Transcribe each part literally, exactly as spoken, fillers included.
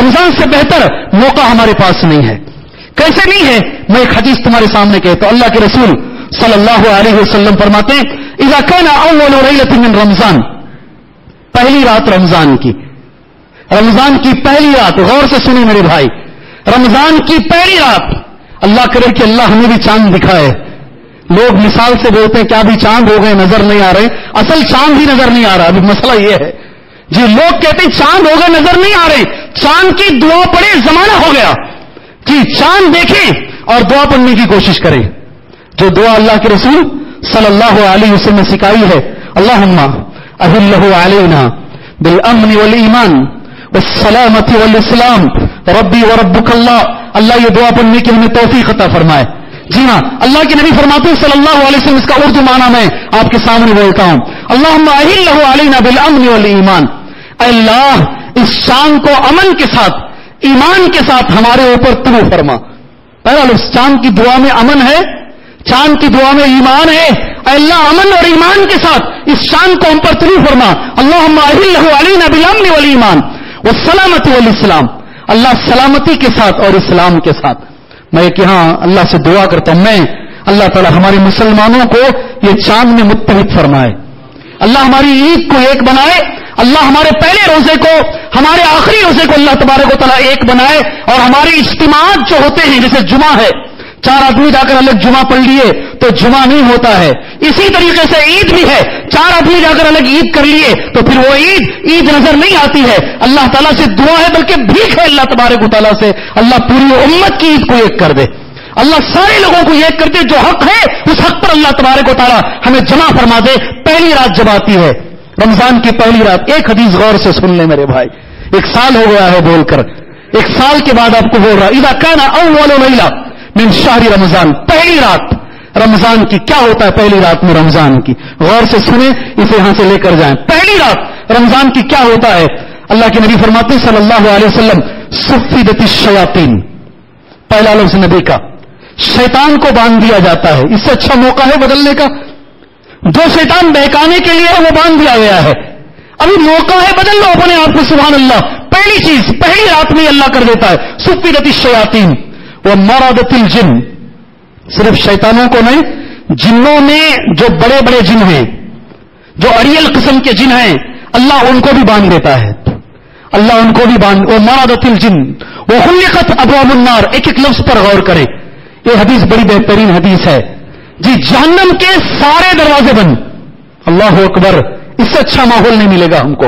رمضان سے بہتر موقع ہمارے پاس نہیں ہے. کیسے نہیں ہے؟ میں ایک حدیث تمہارے سامنے کہتا ہوں. اللہ کے رسول صلی اللہ علیہ وسلم فرماتے ہیں اذا كان اول ليلة من رمضان، پہلی رات رمضان کی، رمضان کی پہلی رات، غور سے سنیں میرے بھائی، رمضان کی پہلی رات. اللہ کرے کہ اللہ ہمیں بھی چاند دکھائے. لوگ مثال سے بولتے ہیں کیا بھی چاند ہو گئے نظر نہیں آ رہے، اصل چاند ہی نظر نہیں آ رہا. ابھی مسئلہ یہ ہے جی، لوگ کہتے ہیں چاند ہو گئے نظر نہیں آ رہے، چاند کی دعا پڑھے زمانہ ہو گیا کہ چاند دیکھیں اور دعا پڑھنے کی کوشش کریں. جو دعا اللہ کے رسول صلی اللہ علیہ وسلم نے سکھائی ہے، اللہم اہلہ علینا بالامن والایمان والسلامت والاسلام ربی وربک اللہ. اللہ یہ دعا پڑھنے کی ہمیں توفیق عطا فرمائے. جی ہاں، اللہ کے نبی فرماتے ہیں صلی اللہ علیہ وسلم، اس کا اردو معنی میں آپ کے سامنے بولتا ہوں، اللہم اہلہ علینا بالامن والایمان. اے اللہ اس چاند کو امن کے ساتھ، ایمان کے ساتھ ہمارے اوپر طلوع فرما. پہلا لفظ چاند کی دعا میں امن ہے، چاند کی دعا میں ایمان ہے. اے اللہ امن اور ایمان کے ساتھ اس چاند کو ہم پر طلوع فرما. اللہم اہلہ علینا بالامن والایمان والسلامت والاسلام. اللہ سلامتی کے ساتھ اور اسلام کے ساتھ. میں ایک یہاں اللہ سے دعا کرتا ہوں، میں اللہ تعالی ہمارے مسلمانوں کو یہ چاند میں متحد فرمائے. اللہ ہماری عید کو ایک بنائے. اللہ ہمارے پہلے روزے کو، ہمارے آخری روزے کو اللہ تبارک و تعالیٰ ایک بنائے. اور ہمارے اجتماعات جو ہوتے ہیں، جیسے جمعہ ہے، چار آدمی جا کر الگ جمعہ پڑھ لیے تو جمعہ نہیں ہوتا ہے. اسی طریقے سے عید بھی ہے، چار آدمی جا کر الگ عید کر لیے تو پھر وہ عید عید نظر نہیں آتی ہے. اللہ تعالیٰ سے دعا ہے، بلکہ بھیک ہے اللہ تبارک و تعالیٰ سے، اللہ پوری امت کی عید کو ایک کر دے. اللہ سارے لوگوں کو ایک کر دے. جو حق ہے اس حق پر اللہ تبارک و تعالیٰ ہمیں جمع فرما دے. پہلی رات جب آتی ہے رمضان کی پہلی رات، ایک حدیث غور سے سن لیں میرے بھائی. ایک سال ہو گیا ہے بول کر، ایک سال کے بعد آپ کو بول رہا اذا كان اول ليلة من شهر رمضان. پہلی رات رمضان کی کیا ہوتا ہے؟ پہلی رات میں رمضان کی غور سے سنیں، اسے یہاں سے لے کر جائیں. پہلی رات رمضان کی کیا ہوتا ہے؟ اللہ کے نبی فرماتے ہیں صلی اللہ علیہ وسلم صفدت الشیاطین. پہلا لفظ نبی کا، شیطان کو باندھ دیا جاتا ہے. اس سے اچھا موقع ہے بدلنے کا؟ جو شیطان بہکانے کے لیے وہ باندھ دیا گیا ہے. ابھی موقع ہے، بدل لو اپنے آپ کو. سبحان اللہ. پہلی چیز پہلی رات میں اللہ کر دیتا ہے صفدت الشیاطین ومرضت الجن. صرف شیطانوں کو نہیں، جنوں میں جو بڑے بڑے جن ہیں، جو اڑیل قسم کے جن ہیں، اللہ ان کو بھی باندھ دیتا ہے. اللہ ان کو بھی باندھ ومرضت الجن وخلقت ابواب النار. ایک ایک لفظ پر غور کریں. یہ حدیث بڑی بہترین حدیث ہے جی. جہنم کے سارے دروازے بند. اللہ اکبر. اس سے اچھا ماحول نہیں ملے گا ہم کو.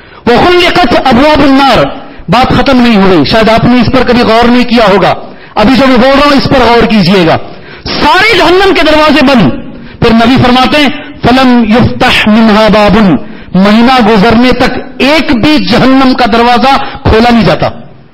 وخلقت ابواب النار. بات ختم نہیں ہوئی، شاید آپ نے اس پر کبھی غور نہیں کیا ہوگا. ابھی جو میں بول رہا ہوں اس پر غور کیجئے گا. سارے جہنم کے دروازے بند. پھر نبی فرماتے ہیں فلم یفتح منہا باب. مہینہ گزرنے تک ایک بھی جہنم کا دروازہ کھولا نہیں جاتا.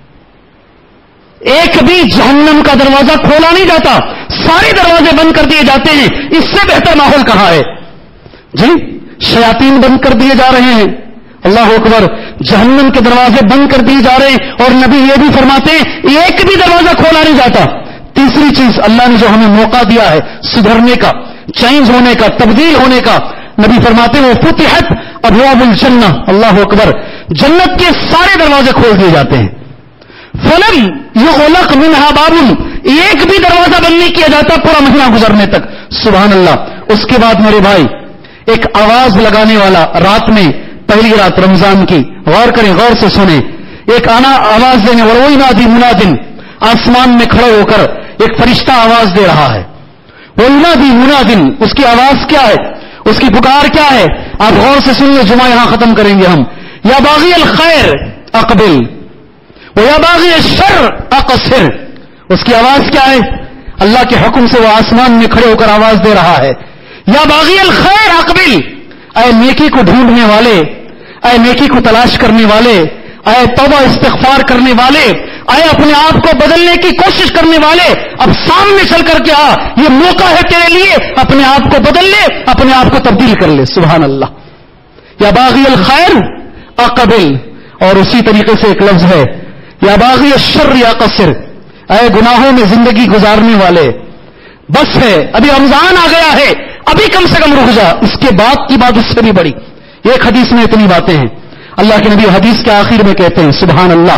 ایک بھی جہنم کا دروازہ کھولا نہیں جاتا. سارے دروازے بند کر دیے جاتے ہیں. اس سے بہتر ماحول کہاں ہے جی؟ شیاطین بند کر دیے جا رہے ہیں. اللہ اکبر. جہنم کے دروازے بند کر دیے جا رہے ہیں. اور نبی یہ بھی فرماتے ہیں ایک بھی دروازہ کھولا نہیں جاتا. تیسری چیز اللہ نے جو ہمیں موقع دیا ہے سدھرنے کا، چینج ہونے کا، تبدیل ہونے کا، نبی فرماتے ہیں وہ فتحت ابواب الجنہ. اللہ اکبر. جنت کے سارے دروازے کھول دیے جاتے ہیں. فلم یغلق منہا باب. ایک بھی دروازہ بند نہیں کیا جاتا پورا مہینہ گزرنے تک. سبحان اللہ. اس کے بعد میرے بھائی ایک آواز لگانے والا رات میں، پہلی رات رمضان کی، غور کریں، غور سے سنیں. ایک آنا آواز دینے والا، وہی نادی منادن. آسمان میں کھڑے ہو کر ایک فرشتہ آواز دے رہا ہے. وہی نادی منادن. اس کی آواز کیا ہے؟ اس کی پکار کیا ہے؟ آپ غور سے سنیے. جمعہ یہاں ختم کریں گے ہم. یا باغی الخیر اقبل وَيَا بَاغِيَ الشَّرِّ أَقْصِرْ. اس کی آواز کیا ہے؟ اللہ کے حکم سے وہ آسمان میں کھڑے ہو کر آواز دے رہا ہے. یا باغی الخیر اقبل. اے نیکی کو ڈھونڈنے والے، اے نیکی کو تلاش کرنے والے، اے توبہ استغفار کرنے والے، اے اپنے آپ کو بدلنے کی کوشش کرنے والے، اب سامنے چل کر کے آ. یہ موقع ہے تیرے لیے. اپنے آپ کو بدل لے، اپنے آپ کو تبدیل کر لے. سبحان اللہ. یا باغی الخیر اقبل. اور اسی طریقے سے ایک لفظ ہے یا باغی الشر یا قصر. اے گناہوں میں زندگی گزارنے والے، بس ہے، ابھی رمضان آ گیا ہے، ابھی کم سے کم رک جا. اس کے بعد کی بات اس سے بھی بڑی. ایک حدیث میں اتنی باتیں ہیں. اللہ کے نبی حدیث کے آخر میں کہتے ہیں سبحان اللہ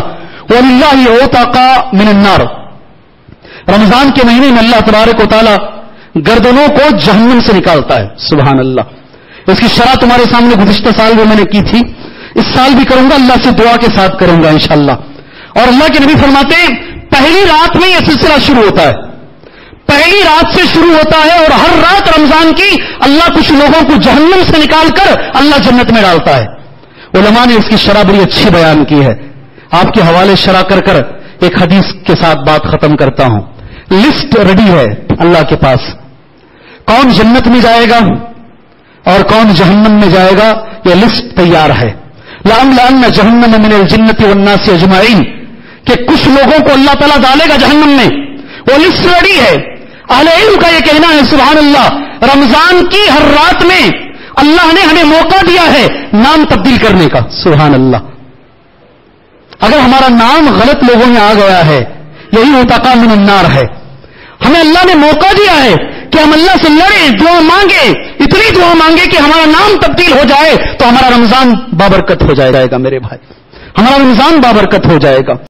वलिल्लाहि उतका मिनन नार। रमजान के महीने में अल्लाह तबारक व तआला गर्दनों को जहन्नम से निकालता है। सुभान अल्लाह। इसकी शरह तुम्हारे सामने गुज़िश्ता साल में मैंने की थी, इस साल भी करूंगा, अल्लाह से दुआ के साथ करूंगा इंशाअल्लाह। और अल्लाह के नबी फरमाते हैं पहली रात में यह सिलसिला शुरू होता है, पहली रात से शुरू होता है और हर रात रमजान की अल्लाह कुछ लोगों को जहन्नम से निकालकर अल्लाह जन्नत में डालता है। उलमा ने इसकी शरह बड़ी अच्छी बयान की है। आपके हवाले शरह कर कर एक हदीस के साथ बात खत्म करता हूं। लिस्ट रेडी है अल्लाह के पास, कौन जन्नत में जाएगा और कौन जहन्नम में जाएगा, यह लिस्ट तैयार है। लअम्लअन्न जहन्नम मिनल जिन्नति वन्नासि अजमाइन, कि कुछ लोगों को अल्लाह ताला डालेगा जहन्नम में, वो लिस्ट रेडी है। अहले इल्म का यह कहना है सुभान अल्लाह, रमजान की हर रात में अल्लाह ने हमें मौका दिया है नाम तब्दील करने का। सुभान अल्लाह। अगर हमारा नाम गलत लोगों में आ गया है, यही उतका मिनन नार है। हमें अल्लाह ने मौका दिया है कि हम अल्लाह से लड़े, दुआ मांगे, इतनी दुआ मांगे कि हमारा नाम तब्दील हो जाए तो हमारा रमजान बाबरकत हो जाएगा। मेरे भाई, हमारा रमजान बाबरकत हो जाएगा।